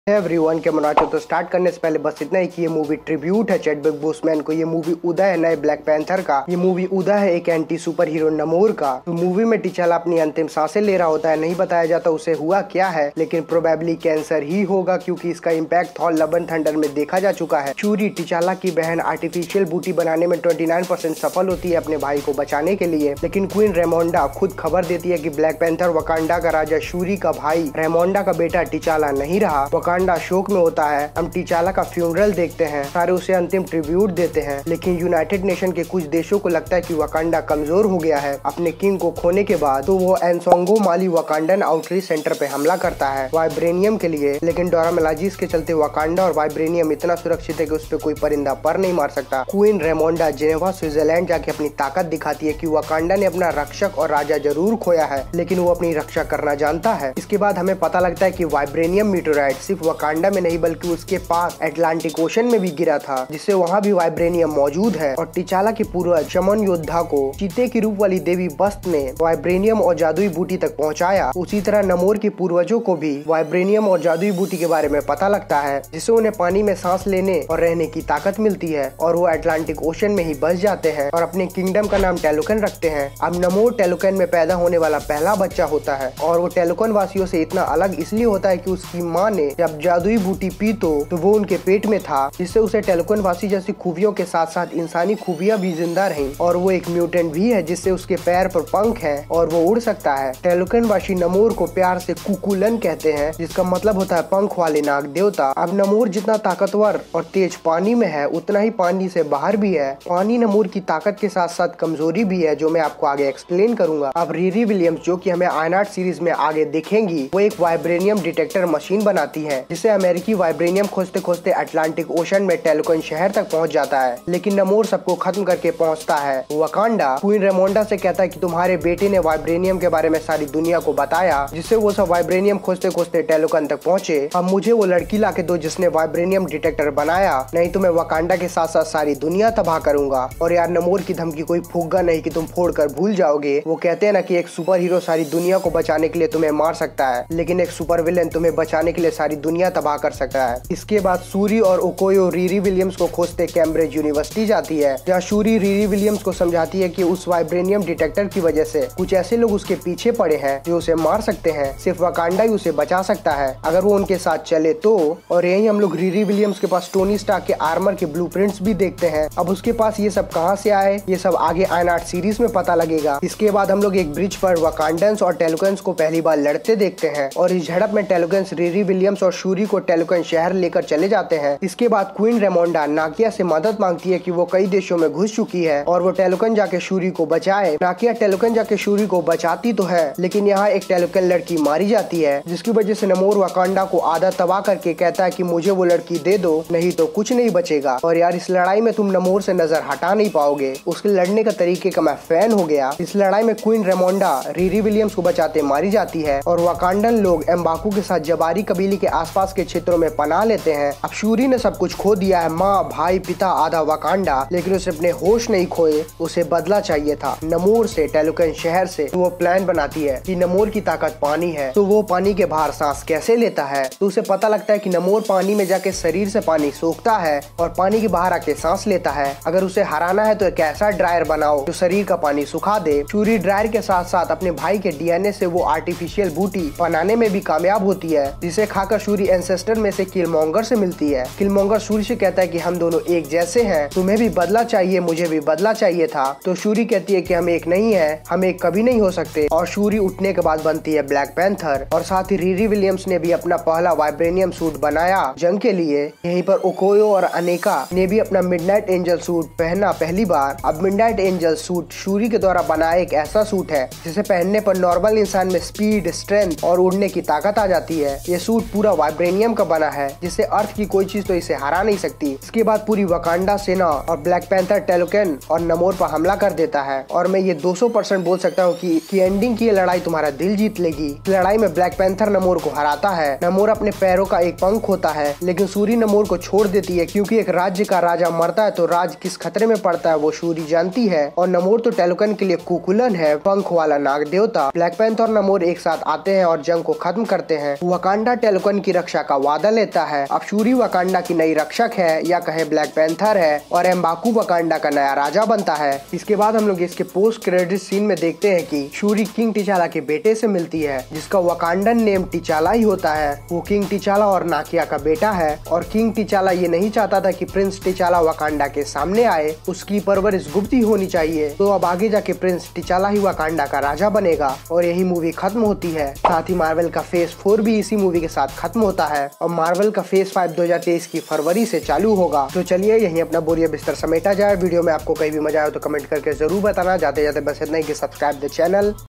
Everyone के मनाचो तो स्टार्ट करने से पहले बस इतना ही कि ये मूवी ट्रिब्यूट है चैडविक बोसमैन को। ये मूवी उदय है नए ब्लैक पैंथर का। ये मूवी उदय है एक एंटी सुपर हीरो नमोर का। तो मूवी में टिचाला अपनी अंतिम सांसें ले रहा होता है। नहीं बताया जाता उसे हुआ क्या है, लेकिन प्रोबेबली कैंसर ही होगा क्योंकि इसका impact Thor love and thunder में देखा जा चुका है। शूरी टिचाला की बहन आर्टिफिशियल बूटी बनाने में 29% सफल होती है अपने भाई को बचाने के लिए, लेकिन क्वीन रेमोंडा खुद खबर देती है कि ब्लैक पैंथर वकांडा का राजा शूरी का भाई रेमोंडा का बेटा टिचाला नहीं रहा। वकांडा शोक में होता है। हम टिचाला का फ्यूनरल देखते हैं, सारे उसे अंतिम ट्रिब्यूट देते हैं, लेकिन यूनाइटेड नेशन के कुछ देशों को लगता है कि वकांडा कमजोर हो गया है अपने किंग को खोने के बाद, तो वो एनसोंगो माली वकांडन आउटरीच सेंटर पे हमला करता है वाइब्रेनियम के लिए। लेकिन डोरा मिलाजीज के चलते वकांडा और वाइब्रेनियम इतना सुरक्षित है कि उस पर कोई परिंदा पर नहीं मार सकता। क्वीन रेमोंडा जेनेवा स्विट्जरलैंड जाके अपनी ताकत दिखाती है कि वकांडा ने अपना रक्षक और राजा जरूर खोया है, लेकिन वो अपनी रक्षा करना जानता है। इसके बाद हमें पता लगता है कि वाइब्रेनियम मीटोराइट सिर्फ वकांडा में नहीं बल्कि उसके पास अटलांटिक ओशन में भी गिरा था, जिससे वहाँ भी वाइब्रेनियम मौजूद है। और टिचाला के पूर्वज शमन योद्धा को चीते की रूप वाली देवी बस्त ने वाइब्रेनियम और जादुई बूटी तक पहुँचाया। उसी तरह नमोर के पूर्वजों को भी वाइब्रेनियम और जादुई बूटी के बारे में पता लगता है, जिससे उन्हें पानी में सांस लेने और रहने की ताकत मिलती है और वो अटलांटिक ओशन में ही बस जाते हैं और अपने किंगडम का नाम टेलोकन रखते हैं। अब नमोर टेलोकन में पैदा होने वाला पहला बच्चा होता है और वो टेलोकन वासियों से इतना अलग इसलिए होता है कि उसकी माँ ने जब जादुई बूटी पी तो वो उनके पेट में था, जिससे उसे टेलोकन वासी जैसी खूबियों के साथ साथ इंसानी खूबियां भी जिंदा रहीं। और वो एक म्यूटेंट भी है जिससे उसके पैर पर पंख है और वो उड़ सकता है। टेलोकन वासी नमोर को प्यार से कुकुलन कहते हैं, जिसका मतलब होता है पंख वाले नाग देवता। अब नमोर जितना ताकतवर और तेज पानी में है, उतना ही पानी से बाहर भी है। पानी नमोर की ताकत के साथ साथ कमजोरी भी है, जो मैं आपको आगे एक्सप्लेन करूंगा। अब रीरी विलियम्स, जो कि हमें आयनाट सीरीज में आगे दिखेंगी, वो एक वाइब्रेनियम डिटेक्टर मशीन बनाती है, जिससे अमेरिकी वाइब्रेनियम खोजते खोजते अटलांटिक ओशन में टेलोकन शहर तक पहुंच जाता है। लेकिन नमोर सबको खत्म करके पहुंचता है वकांडा। क्वीन रेमोंडा से कहता है कि तुम्हारे बेटे ने वाइब्रेनियम के बारे में सारी दुनिया को बताया, जिससे वो सब वाइब्रेनियम खोजते खोजते टेलोकन तक पहुंचे। अब मुझे वो लड़की ला के दो जिसने वाइब्रेनियम डिटेक्टर बनाया, नहीं तो मैं वकांडा के साथ साथ सारी दुनिया तबाह करूंगा। और यार, नमोर की धमकी कोई फुग्गा नहीं कि तुम फोड़ कर भूल जाओगे। वो कहते हैं ना कि एक सुपर हीरो सारी दुनिया को बचाने के लिए तुम्हें मार सकता है, लेकिन एक सुपर विलेन तुम्हें बचाने के लिए सारी दुनिया तबाह कर सकता है। इसके बाद शूरी और ओकोयो रीरी विलियम्स को खोजते कैम्ब्रिज यूनिवर्सिटी जाती है, जहाँ शूरी रीरी विलियम्स को समझाती है कि उस वाइब्रेनियम डिटेक्टर की वजह से कुछ ऐसे लोग उसके पीछे पड़े हैं जो उसे मार सकते हैं। सिर्फ वकांडा ही उसे बचा सकता है अगर वो उनके साथ चले तो। और यही हम लोग रीरी विलियम्स के पास टोनी स्टार्क के आर्मर के ब्लूप्रिंट्स भी देखते हैं। अब उसके पास ये सब कहाँ से आए, ये सब आगे आयनाट सीरीज में पता लगेगा। इसके बाद हम लोग एक ब्रिज पर वकांडन्स और टेलोकन्स को पहली बार लड़ते देखते हैं, और इस झड़प में टेलोकन्स रीरी विलियम्स और शूरी को टेलोकन शहर लेकर चले जाते हैं। इसके बाद क्वीन रेमोंडा नाकिया से मदद मांगती है कि वो कई देशों में घुस चुकी है और वो टेलोकन जाके शूरी को बचाए। नाकिया टेलोकन जाके शूरी को बचाती तो है, लेकिन यहाँ एक टेलोकन लड़की मारी जाती है, जिसकी वजह से नमोर वकांडा को आधा तबाह करके कहता है कि मुझे वो लड़की दे दो, नहीं तो कुछ नहीं बचेगा। और यार, इस लड़ाई में तुम नमोर से नजर हटा नहीं पाओगे। उसके लड़ने का तरीके का मैं फैन हो गया। इस लड़ाई में क्वीन रेमोंडा रीरी विलियम्स को बचाते मारी जाती है और वकांडन लोग एम्बाकू के साथ जबारी कबीले के आसपास के क्षेत्रों में पनाह लेते हैं। अब शूरी ने सब कुछ खो दिया है, माँ, भाई, पिता, आधा वकांडा, लेकिन उसे अपने होश नहीं खोए। उसे बदला चाहिए था नमोर से, टेलोकन शहर से। तो वो प्लान बनाती है कि नमोर की ताकत पानी है, तो वो पानी के बाहर सांस कैसे लेता है। तो उसे पता लगता है कि नमोर पानी में जाके शरीर से पानी सोखता है और पानी के बाहर आके सांस लेता है। अगर उसे हराना है तो एक ऐसा ड्रायर बनाओ जो शरीर का पानी सुखा दे। शूरी ड्रायर के साथ साथ अपने भाई के डीएनए से वो आर्टिफिशियल बूटी बनाने में भी कामयाब होती है, जिसे खाकर शूरी एंसेस्टर में से किलमोंगर से मिलती है। किलमोंगर शूरी से कहता है कि हम दोनों एक जैसे हैं, तुम्हें भी बदला चाहिए, मुझे भी बदला चाहिए था। तो शूरी कहती है कि हम एक नहीं है, हम एक कभी नहीं हो सकते। और शूरी उठने के बाद बनती है ब्लैक पैंथर। और साथ ही रीरी विलियम्स ने भी अपना पहला वाइब्रेनियम सूट बनाया जंग के लिए। यहीं पर ओकोयो और अनेका ने भी अपना मिडनाइट एंजल सूट पहना पहली बार। अब मिडनाइट एंजल सूट शूरी के द्वारा बनाया एक ऐसा सूट है जिसे पहनने पर नॉर्मल इंसान में स्पीड, स्ट्रेंथ और उड़ने की ताकत आ जाती है। ये सूट पूरा वाइब्रेनियम का बना है, जिससे अर्थ की कोई चीज तो इसे हरा नहीं सकती। इसके बाद पूरी वकांडा सेना और ब्लैक पैंथर टेलोकन और नमोर पर हमला कर देता है। और मैं ये 200% बोल सकता हूँ कि एंडिंग की ये लड़ाई तुम्हारा दिल जीत लेगी। इस लड़ाई में ब्लैक पैंथर नमोर को हराता है। नमोर अपने पैरों का एक पंख होता है, लेकिन शूरी नमोर को छोड़ देती है, क्योंकि एक राज्य का राजा मरता है तो राज किस खतरे में पड़ता है वो शूरी जानती है। और नमोर तो टेलोकन के लिए कुकुलन है, पंख वाला नाग देवता। ब्लैक पैंथर और नमोर एक साथ आते हैं और जंग को खत्म करते हैं। वकांडा टेलोकन की की रक्षा का वादा लेता है। अब शूरी वकांडा की नई रक्षक है या कहे ब्लैक पैंथर है और एम्बाकू वकांडा का नया राजा बनता है। इसके बाद हम लोग इसके पोस्ट क्रेडिट सीन में देखते हैं कि शूरी किंग टिचाला के बेटे से मिलती है जिसका वकांडन नेम टिचाला ही होता है। वो किंग टिचाला और नाकिया का बेटा है और किंग टिचाला ये नहीं चाहता था कि प्रिंस टिचाला वकांडा के सामने आए, उसकी परवरिश गुप्त ही होनी चाहिए। तो अब आगे जाके प्रिंस टिचाला ही वकांडा का राजा बनेगा और यही मूवी खत्म होती है। साथ ही मार्वल का फेज 4 भी इसी मूवी के साथ खत्म होता है और मार्वल का फेज 5 2023 की फरवरी से चालू होगा। तो चलिए यहीं अपना बोरिया बिस्तर समेटा जाए। वीडियो में आपको कहीं भी मजा आया तो कमेंट करके जरूर बताना। जाते जाते बस इतना ही कि सब्सक्राइब द चैनल।